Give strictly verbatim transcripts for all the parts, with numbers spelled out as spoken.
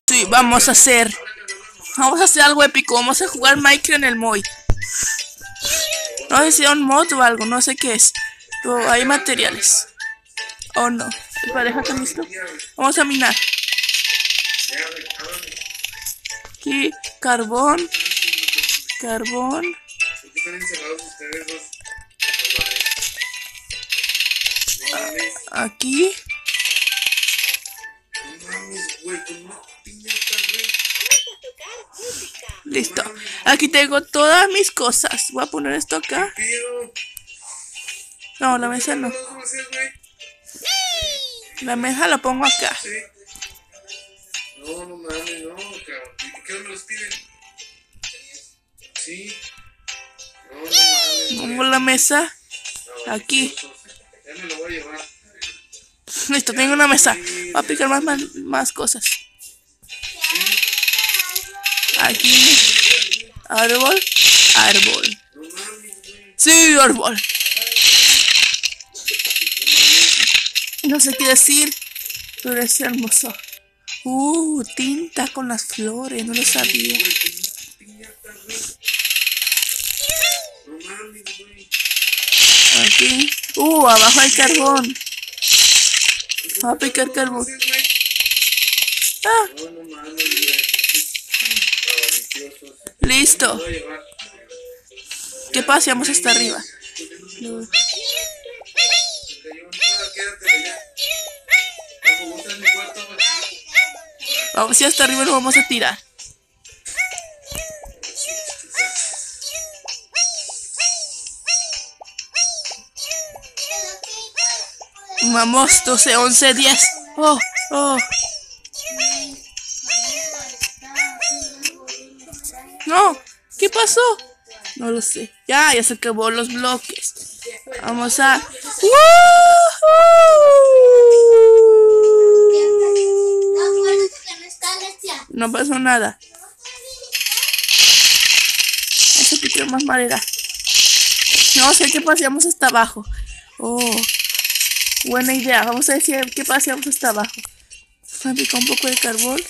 Sí, vamos a hacer. Vamos a hacer algo épico. Vamos a jugar Minecraft en el Moy. No sé si es un mod o algo, no sé qué es. Pero hay materiales. Oh no. ¿Es pareja con esto? Vamos a minar. Aquí, carbón. Carbón. Aquí. Listo. Aquí tengo todas mis cosas. Voy a poner esto acá. No, la mesa no. La mesa la pongo acá. No, no mames, no, cabrón. ¿Y por qué no me los piden? Sí. No, no mames. Pongo la mesa aquí. Ya me lo voy a llevar. Listo, tengo una mesa. Voy a picar más, más, más cosas. Aquí. Árbol. Árbol. Sí, árbol. No sé qué decir, pero es hermoso. Uh, tinta con las flores, no lo sabía. Aquí. Uh, abajo hay carbón. Voy a picar carbón. Ah. Listo. ¿Qué pasa si vamos hasta arriba? No. Vamos, si hasta arriba lo vamos a tirar. Vamos, doce, once, diez. Oh, oh. No, ¿qué pasó? No lo sé. Ya, ya se acabó los bloques. Vamos a... No pasó nada. Vamos a picar más madera. No sé qué paseamos hasta abajo. Oh, buena idea. Vamos a decir qué paseamos hasta abajo. Vamos a picar un poco de carbón.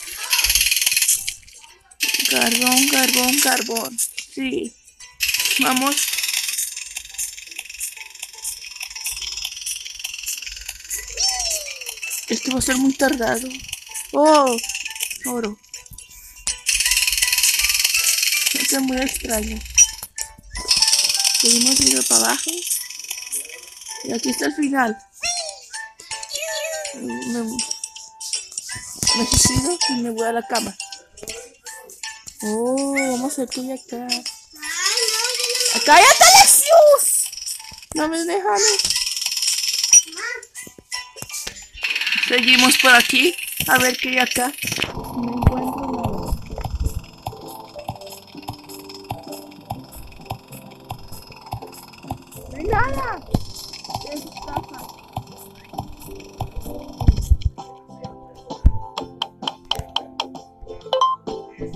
Carbón, carbón, carbón. Sí. Vamos. Esto va a ser muy tardado. Oh, oro. Esto es muy extraño. Seguimos yendo para abajo. Y aquí está el final. Me, me suicido y me voy a la cama. Oh, vamos a hacer que acá. ¡Cállate, Alexius! No me dejan. Seguimos por aquí. A ver qué hay acá.